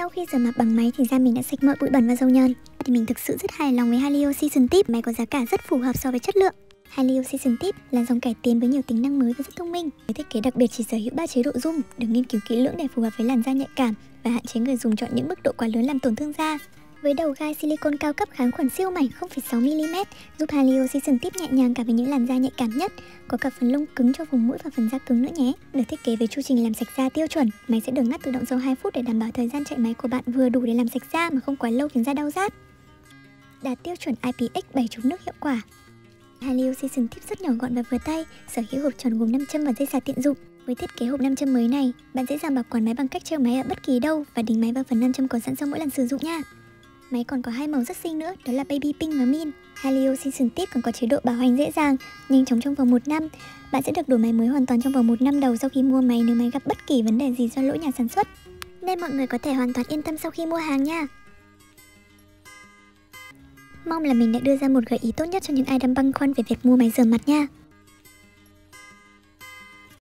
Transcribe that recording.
Sau khi rửa mặt bằng máy thì da mình đã sạch mọi bụi bẩn và dầu nhờn. Thì mình thực sự rất hài lòng với Haleo Season Tip. Máy có giá cả rất phù hợp so với chất lượng. Haleo Season Tip là dòng cải tiến với nhiều tính năng mới và rất thông minh. Với thiết kế đặc biệt chỉ sở hữu 3 chế độ zoom, được nghiên cứu kỹ lưỡng để phù hợp với làn da nhạy cảm và hạn chế người dùng chọn những mức độ quá lớn làm tổn thương da. Với đầu gai silicone cao cấp kháng khuẩn siêu mảnh 0,6mm giúp Haleo Season Tip nhẹ nhàng cả với những làn da nhạy cảm nhất. Có cả phần lông cứng cho vùng mũi và phần da cứng nữa nhé. Được thiết kế với chu trình làm sạch da tiêu chuẩn, máy sẽ được ngắt tự động sau 2 phút để đảm bảo thời gian chạy máy của bạn vừa đủ để làm sạch da mà không quá lâu khiến da đau rát. Đạt tiêu chuẩn IPX7 chống nước hiệu quả. Haleo Season Tip rất nhỏ gọn và vừa tay, sở hữu hộp tròn gồm 5 châm và dây sạc tiện dụng. Với thiết kế hộp 5 châm mới này, bạn dễ dàng bảo quản máy bằng cách treo máy ở bất kỳ đâu và đính máy vào phần 5 châm có sẵn sau mỗi lần sử dụng nha. Máy còn có 2 màu rất xinh nữa, đó là Baby Pink và Mint. Haleo Season Tip còn có chế độ bảo hành dễ dàng, nhanh chóng trong vòng 1 năm. Bạn sẽ được đổi máy mới hoàn toàn trong vòng 1 năm đầu sau khi mua máy nếu máy gặp bất kỳ vấn đề gì do lỗi nhà sản xuất. Nên mọi người có thể hoàn toàn yên tâm sau khi mua hàng nha. Mong là mình đã đưa ra một gợi ý tốt nhất cho những ai đang băn khoăn về việc mua máy rửa mặt nha.